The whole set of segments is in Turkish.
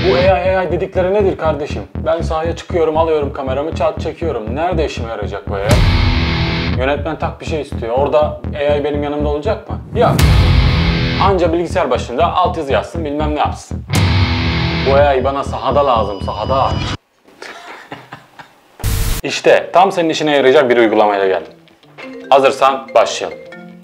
Bu AI dedikleri nedir kardeşim? Ben sahaya çıkıyorum, alıyorum kameramı, çat çekiyorum. Nerede işime yarayacak bu AI? Yönetmen tak bir şey istiyor. Orada AI benim yanımda olacak mı? Yok. Anca bilgisayar başında altyazı yazsın, bilmem ne yapsın. Bu AI bana sahada lazım, sahada. İşte tam senin işine yarayacak bir uygulamayla geldim. Hazırsan başlayalım.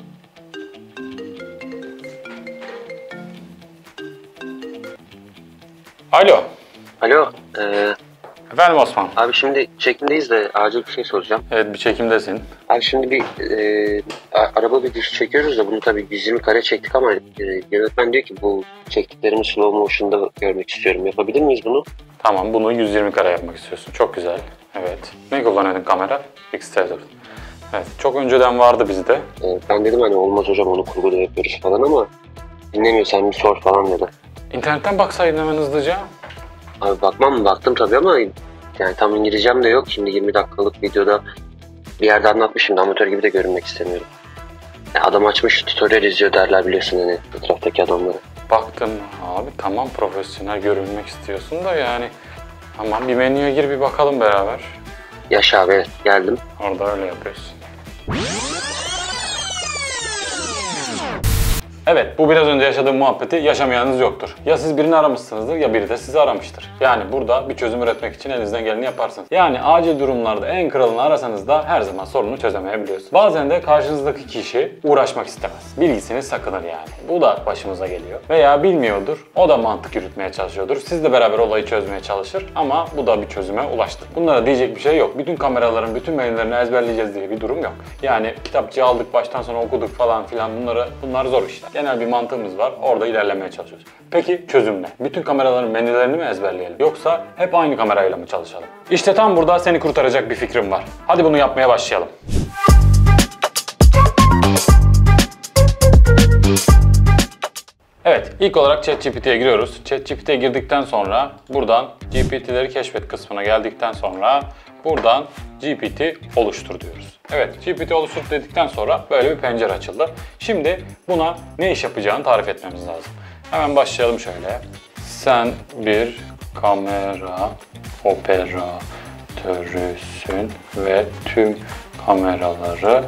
Alo. Alo. Efendim Osman. Abi şimdi çekimdeyiz de acil bir şey soracağım. Evet, bir çekimdesin. Abi şimdi bir araba bir dizi çekiyoruz da bunu tabii 120 kare çektik ama yönetmen diyor ki bu çektiklerimi slow motion'da görmek istiyorum. Yapabilir miyiz bunu? Tamam, bunu 120 kare yapmak istiyorsun. Çok güzel. Evet. Ne kullanıyordun kamera? X-T4. Evet, çok önceden vardı bizde. Ben dedim hani olmaz hocam onu kurguda yapıyoruz falan ama dinlemiyor, sen bir sor falan dedi. İnternetten baksaydın hemen hızlıca. Abi bakmam mı? Baktım tabii ama yani tam İngilizcem de yok. Şimdi 20 dakikalık videoda bir yerde anlatmışım da amatör gibi de görünmek istemiyorum. Yani adam açmış tutorial izliyor derler biliyorsun hani etraftaki adamları. Baktım abi, tamam profesyonel görünmek istiyorsun da yani. Tamam, bir menüye gir, bir bakalım beraber. Yaşa abi, geldim. Orada öyle yapıyorsun. Evet, bu biraz önce yaşadığım muhabbeti yaşamayanınız yoktur. Ya siz birini aramışsınızdır ya biri de sizi aramıştır. Yani burada bir çözüm üretmek için elinizden geleni yaparsınız. Yani acil durumlarda en kralını arasanız da her zaman sorunu çözemeyebiliyorsunuz. Bazen de karşınızdaki kişi uğraşmak istemez. Bilgisini sakınır yani. Bu da başımıza geliyor. Veya bilmiyordur, o da mantık yürütmeye çalışıyordur. Siz de beraber olayı çözmeye çalışır ama bu da bir çözüme ulaştır. Bunlara diyecek bir şey yok. Bütün kameraların bütün menülerini ezberleyeceğiz diye bir durum yok. Yani kitapçığı aldık, baştan sona okuduk falan filan, bunlar zor işler. Genel bir mantığımız var. Orada ilerlemeye çalışıyoruz. Peki çözüm ne? Bütün kameraların menülerini mi ezberleyelim? Yoksa hep aynı kamerayla mı çalışalım? İşte tam burada seni kurtaracak bir fikrim var. Hadi bunu yapmaya başlayalım. Evet, ilk olarak ChatGPT'ye giriyoruz. ChatGPT'ye girdikten sonra buradan GPT'leri keşfet kısmına geldikten sonra buradan GPT oluştur diyoruz. Evet, GPT oluştur dedikten sonra böyle bir pencere açıldı. Şimdi buna ne iş yapacağını tarif etmemiz lazım. Hemen başlayalım şöyle. Sen bir kamera operatörüsün ve tüm kameraları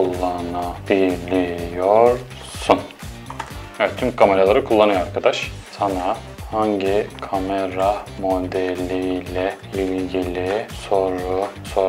kullanabiliyorsun. Evet, tüm kameraları kullanıyor arkadaş. Sana hangi kamera modeliyle ilgili soru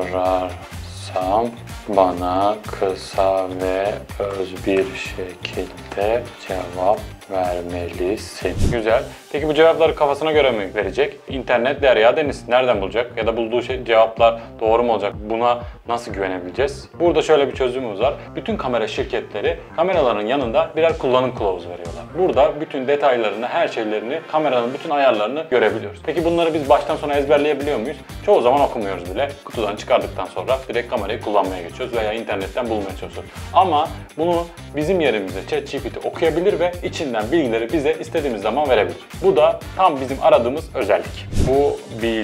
sorarsam bana kısa ve öz bir şekilde cevap vermelisin. Güzel. Peki bu cevapları kafasına göre mi verecek? İnternet derya deniz. Nereden bulacak? Ya da bulduğu cevaplar doğru mu olacak? Buna nasıl güvenebileceğiz? Burada şöyle bir çözümümüz var. Bütün kamera şirketleri kameraların yanında birer kullanım kılavuzu veriyorlar. Burada bütün detaylarını, her şeylerini, kameranın bütün ayarlarını görebiliyoruz. Peki bunları biz baştan sona ezberleyebiliyor muyuz? Çoğu zaman okumuyoruz bile. Kutudan çıkardıktan sonra direkt kamerayı kullanmaya geçiyoruz veya internetten bulmaya çalışıyoruz. Ama bunu bizim yerimize ChatGPT okuyabilir ve içinden bilgileri bize istediğimiz zaman verebilir. Bu da tam bizim aradığımız özellik. Bu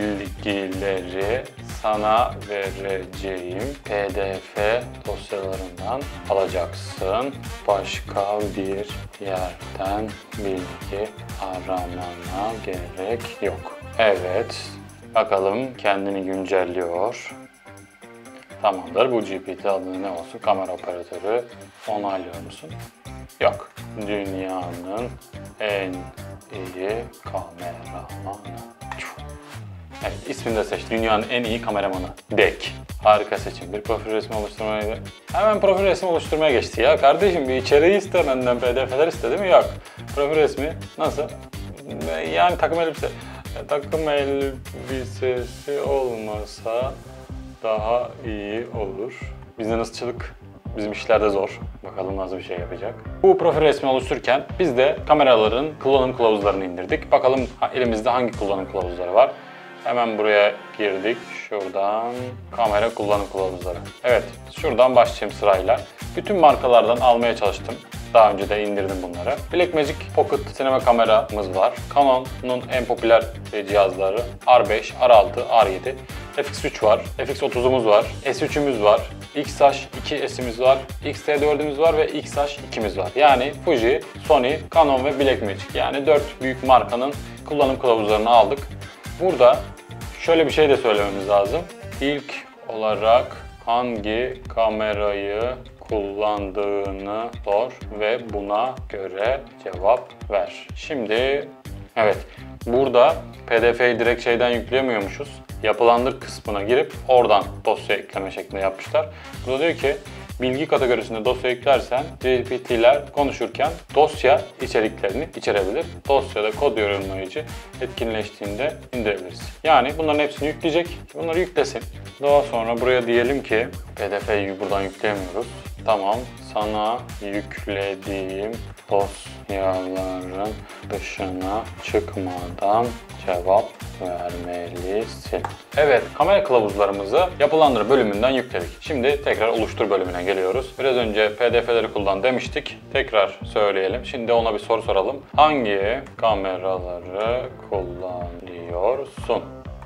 bilgileri sana vereceğim PDF dosyalarından alacaksın. Başka bir yerden bilgi aramana gerek yok. Evet, bakalım kendini güncelliyor. Tamamdır, bu GPT adı ne olsun? Kamera operatörü. Onaylıyor musun? Yok. Dünyanın en iyi kameramanı. Evet, ismini de seç. Dünyanın en iyi kameramanı. Dek. Harika seçim. Bir profil resmi oluşturmaya... Hemen profil resmi oluşturmaya geçti ya. Kardeşim bir içeriği iste benden, PDF'ler iste değil mi? Yok. Profil resmi nasıl? Yani takım elbise. Takım elbisesi olmasa daha iyi olur. Businessçılık bizim işlerde zor. Bakalım nasıl bir şey yapacak. Bu profil resmi oluştururken biz de kameraların kullanım kılavuzlarını indirdik. Bakalım elimizde hangi kullanım kılavuzları var. Hemen buraya girdik. Şuradan kamera kullanım kılavuzları. Evet, şuradan başlayayım sırayla. Bütün markalardan almaya çalıştım. Daha önce de indirdim bunları. Blackmagic Pocket sinema kameramız var. Canon'un en popüler cihazları R5, R6, R7. FX3 var, FX30'umuz var, S3'ümüz var, X-H2S'imiz var, X-T4'ümüz var ve X-H2'miz var. Yani Fuji, Sony, Canon ve Blackmagic. Yani 4 büyük markanın kullanım kılavuzlarını aldık. Burada şöyle bir şey de söylememiz lazım. İlk olarak hangi kamerayı kullandığını sor ve buna göre cevap ver. Şimdi evet, burada PDF'yi direkt şeyden yükleyemiyormuşuz. Yapılandır kısmına girip oradan dosya ekleme şeklinde yapmışlar. Burada diyor ki bilgi kategorisinde dosya eklersen GPT'ler konuşurken dosya içeriklerini içerebilir. Dosyada kod yorumlayıcı etkinleştiğinde indirebiliriz. Yani bunların hepsini yükleyecek. Bunları yüklesin. Daha sonra buraya diyelim ki PDF'yi buradan yükleyemiyoruz. Tamam, sana yüklediğim dosyaların dışına çıkmadan cevap vermelisin. Evet, kamera kılavuzlarımızı yapılandır bölümünden yükledik. Şimdi tekrar oluştur bölümüne geliyoruz. Biraz önce PDF'leri kullan demiştik. Tekrar söyleyelim. Şimdi ona bir soru soralım. Hangi kameraları kullanıyorsun?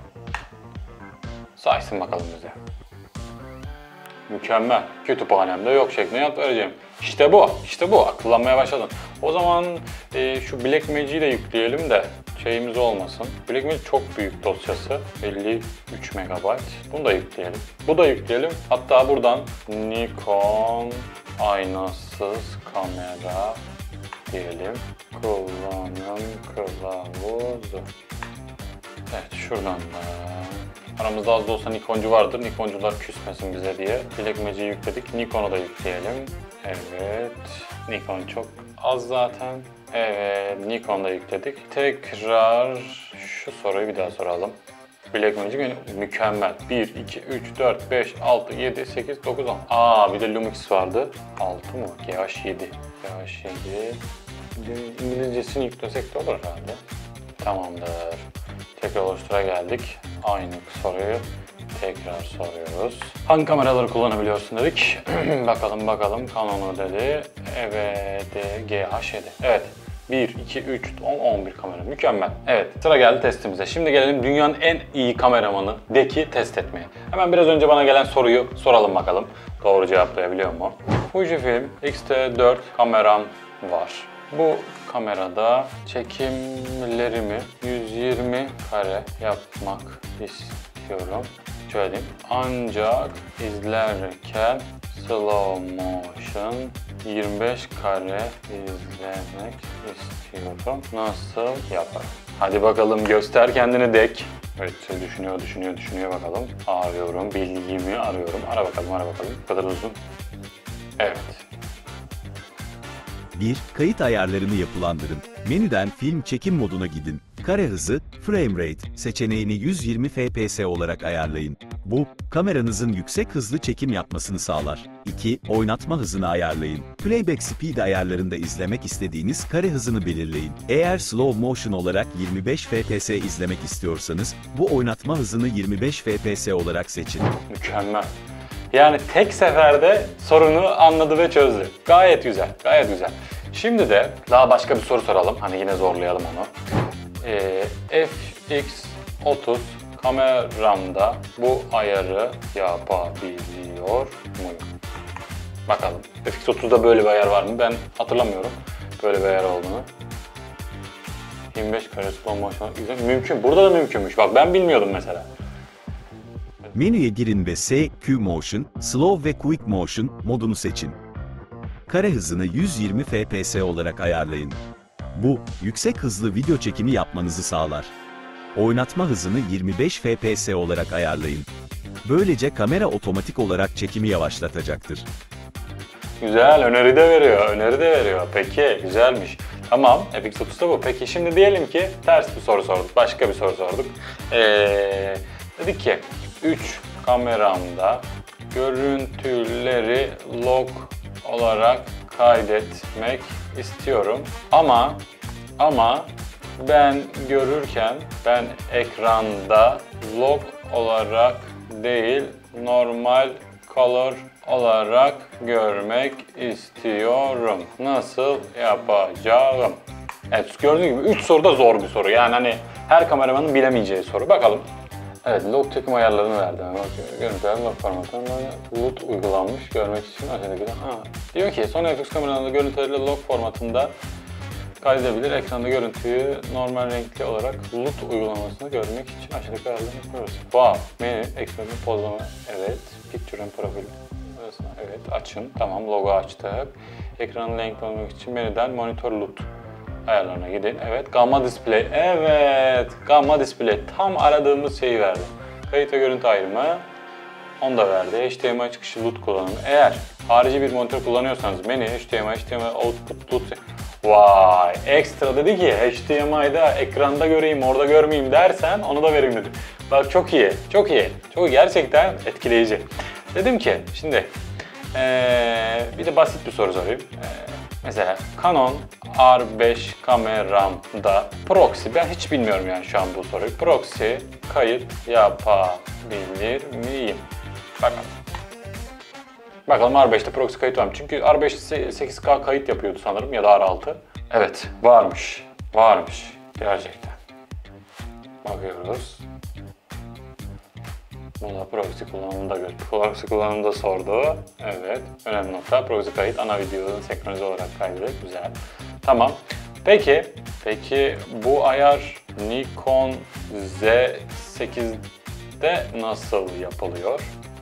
Saysın bakalım bize. Mükemmel. Kütüphanemde yok şeklinde yanıt vereceğim. İşte bu. İşte bu. Akıllanmaya başladın. O zaman şu Blackmagic'i de yükleyelim de şeyimiz olmasın. Blackmagic çok büyük dosyası. 53 MB. Bunu da yükleyelim. Bu da yükleyelim. Hatta buradan Nikon aynasız kamera diyelim. Kullanım kılavuzu. Evet, şuradan da. Aramızda az da olsa Nikoncu vardır. Nikoncular küsmesin bize diye. Blackmagic'i yükledik. Nikon'u da yükleyelim. Evet. Nikon çok az zaten. Evet. Nikon'u da yükledik. Tekrar şu soruyu bir daha soralım. Blackmagic mükemmel. 1, 2, 3, 4, 5, 6, 7, 8, 9, 10. Bir de Lumix vardı. 6 mı? GH7. GH7. İngilizcesini yüklesek de olur herhalde. Tamamdır. Tekrar oluştura geldik. Aynı soruyu tekrar soruyoruz. Hangi kameraları kullanabiliyorsun dedik. bakalım Canon'u dedi. Evet, GH7. Evet. 1, 2, 3, 10, 11 kamera. Mükemmel. Evet, sıra geldi testimize. Şimdi gelelim dünyanın en iyi kameramanı Deki test etmeye. Hemen biraz önce bana gelen soruyu soralım bakalım. Doğru cevaplayabiliyor mu? Fujifilm X-T4 kameram var. Bu kamerada çekimlerimi 120 kare yapmak istiyorum. Şöyle diyeyim. Ancak izlerken slow motion 25 kare izlemek istiyorum. Nasıl yaparım? Hadi bakalım, göster kendini Dek. Evet, düşünüyor bakalım. Arıyorum, bilgimi arıyorum. Ara bakalım. Bu kadar uzun. Evet. 1. Kayıt ayarlarını yapılandırın. Menüden film çekim moduna gidin. Kare hızı, frame rate seçeneğini 120 fps olarak ayarlayın. Bu, kameranızın yüksek hızlı çekim yapmasını sağlar. 2. Oynatma hızını ayarlayın. Playback speed ayarlarında izlemek istediğiniz kare hızını belirleyin. Eğer slow motion olarak 25 fps izlemek istiyorsanız, bu oynatma hızını 25 fps olarak seçin. Mükemmel. Yani tek seferde sorunu anladı ve çözdü. Gayet güzel. Şimdi de daha başka bir soru soralım. Hani yine zorlayalım onu. FX30 kameramda bu ayarı yapabiliyor muyum? Bakalım. FX30'da böyle bir ayar var mı? Ben hatırlamıyorum böyle bir ayar olduğunu. 25 kare slow motion güzel. Mümkün. Burada da mümkünmüş. Bak, ben bilmiyordum mesela. Menüye girin ve SQ Motion, Slow ve Quick Motion modunu seçin. Kare hızını 120 fps olarak ayarlayın. Bu, yüksek hızlı video çekimi yapmanızı sağlar. Oynatma hızını 25 fps olarak ayarlayın. Böylece kamera otomatik olarak çekimi yavaşlatacaktır. Güzel, öneri de veriyor. Peki, güzelmiş. Tamam, FX30'da bu. Peki şimdi diyelim ki ters bir soru sorduk, başka bir soru sorduk. Dedik ki 3 kameramda görüntüleri log olarak kaydetmek istiyorum. Ama ben ekranda log olarak değil, normal color olarak görmek istiyorum. Nasıl yapacağım? Evet, gördüğünüz gibi 3 soru da zor bir soru. Yani hani her kameramanın bilemeyeceği soru. Bakalım. Evet, log çekim ayarlarını verdi. Bak, görüntüler log formatında LUT uygulanmış görmek için aşağıdaki. Diyor ki Sony FX kameralarında görüntüleri log formatında kaydedebilir. Ekranda görüntüyü normal renkli olarak LUT uygulamasını görmek için aşağıdaki ayarlarını yapıyoruz. Wow! Menü, ekranın pozlama, evet. Picture and profil. Evet, açın. Tamam, logo açtık. Ekranın renkli olmak için menüden monitor LUT ayarlarına gidin. Evet, Gamma Display. Evet, Gamma Display. Tam aradığımız şeyi verdi. Kayıt ve görüntü ayrımı. Onu da verdi. HDMI çıkışı LUT kullanımı. Eğer harici bir monitör kullanıyorsanız menü, HDMI output LUT. Vay, ekstra dedi ki HDMI'da ekranda göreyim, orada görmeyeyim dersen onu da vereyim dedi. Bak çok iyi, çok iyi. Çok gerçekten etkileyici. Dedim ki şimdi bir de basit bir soru sorayım. Mesela Canon R5 kameramda proxy, ben hiç bilmiyorum yani şu an bu soruyu. Proxy kayıt yapabilir miyim? Bakalım. Bakalım R5'te proxy kayıt var mı? Çünkü R5 8K kayıt yapıyordu sanırım ya da R6. Evet, varmış. Varmış. Gerçekten. Bakıyoruz. Burada proxy kullanımında proxy kullanımında sordu. Evet, önemli nokta. Proxy kayıt ana videonun senkronize olarak kaydedilir. Güzel. Tamam. Peki bu ayar Nikon Z8'de nasıl yapılıyor?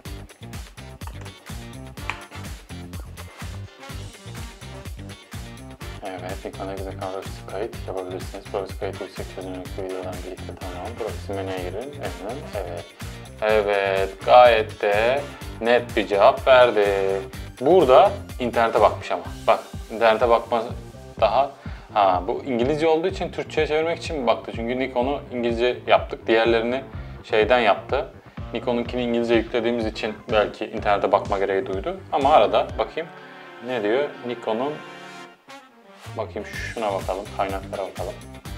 Evet, Nikon Z8'de proxy kayıt yapabilirsiniz. Proxy kayıt yüksek çözünürlüklü videodan birlikte tamam. Proxy menüye girin. Evet. Evet, gayet de net bir cevap verdi. Burada internete bakmış ama. Bak, internete bakma daha... bu İngilizce olduğu için Türkçe'ye çevirmek için mi baktı? Çünkü Nikon'u İngilizce yaptık, diğerlerini şeyden yaptı. Nikon'unkini İngilizce yüklediğimiz için belki internete bakma gereği duydu. Ama arada bakayım ne diyor? Nikon'un... Bakayım şuna bakalım, kaynaklara bakalım.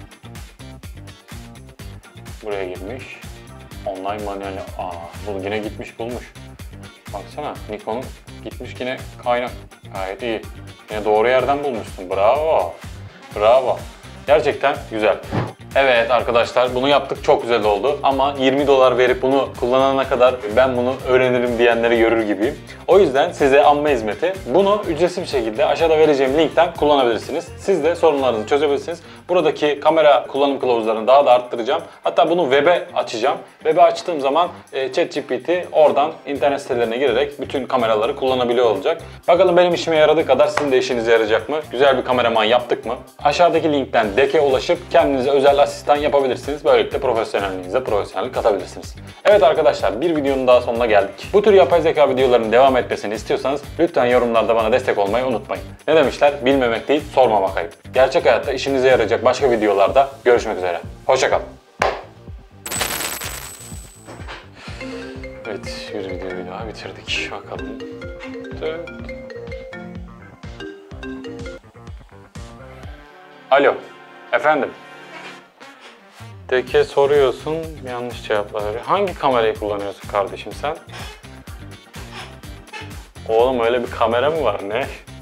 Buraya girmiş. Online manuel. Bu yine gitmiş bulmuş. Baksana, Nikon'un gitmiş yine kaynak. Gayet iyi. Yine doğru yerden bulmuşsun. Bravo. Bravo. Gerçekten güzel. Evet arkadaşlar, bunu yaptık, çok güzel oldu ama 20 dolar verip bunu kullanana kadar ben bunu öğrenirim diyenleri görür gibiyim. O yüzden size amme hizmeti, bunu ücretsiz bir şekilde aşağıda vereceğim linkten kullanabilirsiniz. Siz de sorunlarınızı çözebilirsiniz. Buradaki kamera kullanım kılavuzlarını daha da arttıracağım. Hatta bunu web'e açacağım. Web'e açtığım zaman ChatGPT oradan internet sitelerine girerek bütün kameraları kullanabiliyor olacak. Bakalım benim işime yaradığı kadar sizin de işinize yarayacak mı? Güzel bir kameraman yaptık mı? Aşağıdaki linkten DEK'e ulaşıp kendinize özel asistan yapabilirsiniz. Böylelikle profesyonelliğinize profesyonellik katabilirsiniz. Evet arkadaşlar, bir videonun daha sonuna geldik. Bu tür yapay zeka videolarının devam etmesini istiyorsanız lütfen yorumlarda bana destek olmayı unutmayın. Ne demişler? Bilmemek değil, sormamak ayıp. Gerçek hayatta işinize yarayacak başka videolarda görüşmek üzere. Hoşça kalın. Evet, bir videoyu daha bitirdik. Bakalım. Alo, efendim. Deke soruyorsun, yanlış cevaplar veriyor. Hangi kamerayı kullanıyorsun kardeşim sen? Oğlum öyle bir kamera mı var ne?